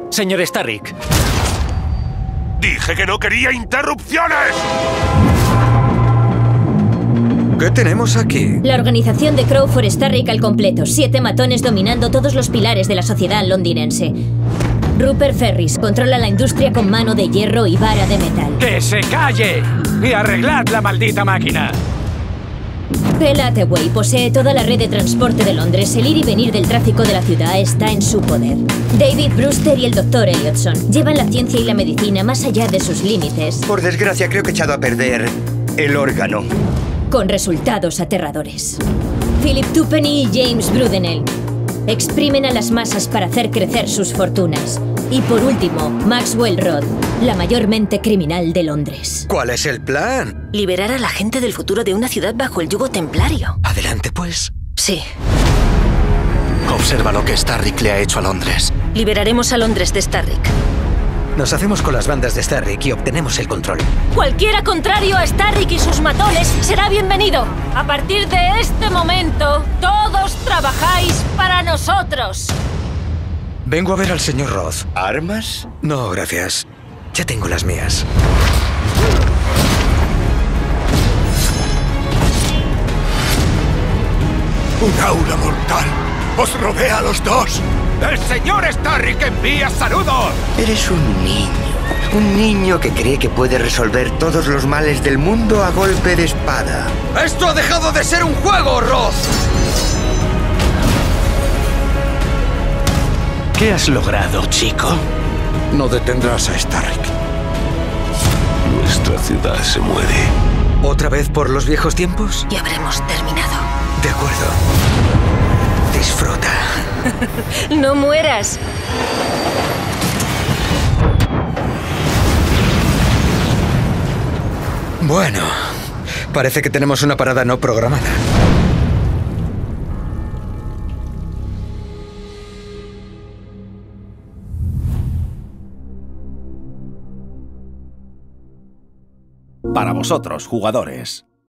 Señor Starrick. ¡Dije que no quería interrupciones! ¿Qué tenemos aquí? La organización de Crow for Starrick al completo. 7 matones dominando todos los pilares de la sociedad londinense. Rupert Ferris controla la industria con mano de hierro y vara de metal. ¡Que se calle! ¡Y arreglad la maldita máquina! Bella Hathaway posee toda la red de transporte de Londres. El ir y venir del tráfico de la ciudad está en su poder. David Brewster y el Dr. Elliotson llevan la ciencia y la medicina más allá de sus límites. Por desgracia, creo que he echado a perder el órgano. Con resultados aterradores. Philip Tuppenny y James Brudenell exprimen a las masas para hacer crecer sus fortunas. Y por último, Maxwell Rodd, la mayor mente criminal de Londres. ¿Cuál es el plan? Liberar a la gente del futuro de una ciudad bajo el yugo templario. Adelante, pues. Sí. Observa lo que Starrick le ha hecho a Londres. Liberaremos a Londres de Starrick. Nos hacemos con las bandas de Starrick y obtenemos el control. Cualquiera contrario a Starrick y sus matones será bienvenido. A partir de este momento, todos trabajáis para nosotros. Vengo a ver al señor Roth. ¿Armas? No, gracias. Ya tengo las mías. ¡Un aura mortal! ¡Os rodea a los dos! ¡El señor Starrick envía saludos! Eres un niño. Un niño que cree que puede resolver todos los males del mundo a golpe de espada. ¡Esto ha dejado de ser un juego, Roth! ¿Qué has logrado, chico? No detendrás a Starrick. Nuestra ciudad se muere. ¿Otra vez por los viejos tiempos? Y habremos terminado. De acuerdo. Disfruta. ¡No mueras! Bueno, parece que tenemos una parada no programada. Para vosotros, jugadores,